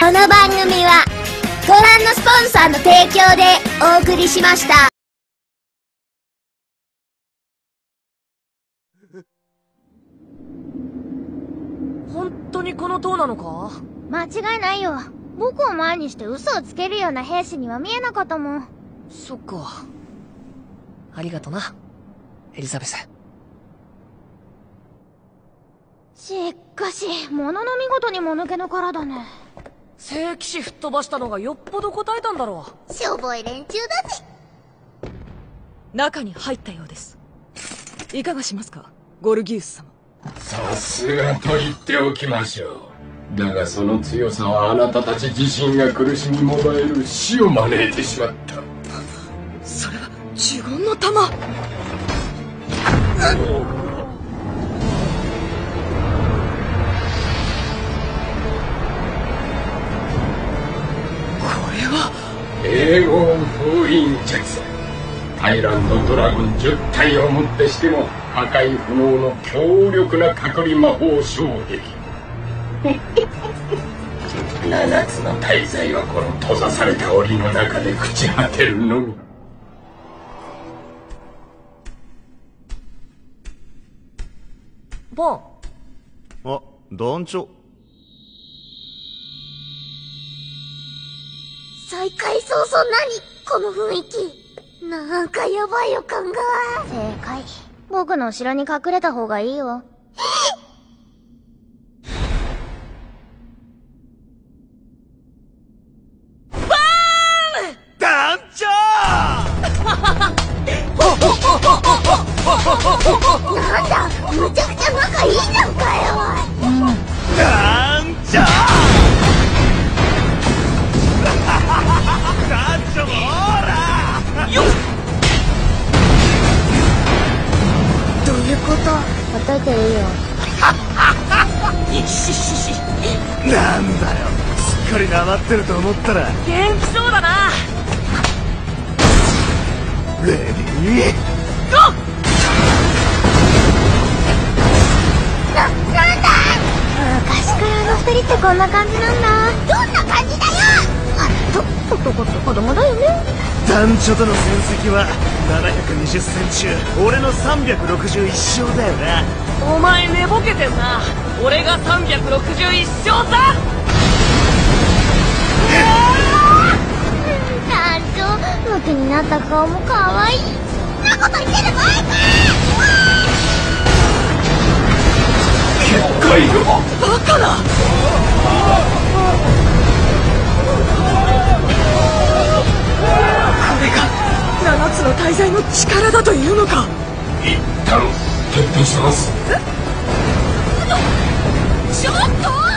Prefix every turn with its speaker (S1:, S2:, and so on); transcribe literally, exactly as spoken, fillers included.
S1: この番組はご覧のスポンサーの提供でお送りしました。
S2: 本当にこの塔なのか？
S3: 間違いないよ。僕を前にして嘘をつけるような兵士には見えなかったもん。
S2: そっか。ありがとな、エリザベス。
S3: しかし、ものの見事にもぬけの殻だね。
S2: 聖騎士吹っ飛ばしたのがよっぽど答えたんだろ
S1: う。しょぼい連中だぜ。
S4: 中に入ったようです。いかがしますか、ゴルギウス様。
S5: さすがと言っておきましょう。だがその強さはあなたたち自身が苦しみもだえる死を招いてしまった。
S4: それは呪言の玉。
S5: エーゴン封印術。タイランドドラゴンじゅったいをもってしても破壊不能の強力な隔離魔法衝撃。七つの大罪はこの閉ざされた檻の中で朽ち果てるのみ。
S2: ボン。
S6: あ、団長。
S1: 再開早々何この雰囲気。なんかやばい予感が。
S3: 正解。僕の後ろに隠れた方がいいよ。
S4: バーン！団長！
S1: なんだ、むちゃくちゃ仲いいじゃんかよ。
S4: うん、団長！団長もほら！よっ！
S3: どういうこと？ほっといていいよ。
S4: いししし。なんだよ、すっかりなまってると思ったら元気そうだな。レディーゴー！
S1: な、なんだ！
S3: 昔からあの二人ってこんな感じなんだ。
S1: どんな感じだよ！
S3: と、男って子供だよね。
S4: 団長との戦績はななひゃくにじゅっせん中俺のさんびゃくろくじゅういち勝だよな。お前寝ぼけてんな。俺がさんびゃくろくじゅういち勝だ。
S3: 団長、ムキになった顔もかわいい。
S1: そんなこと言ってる場合か。
S5: 結界が
S4: バカな。これが七つの大罪の力だというのか。
S5: 一旦撤退します。
S1: ちょっと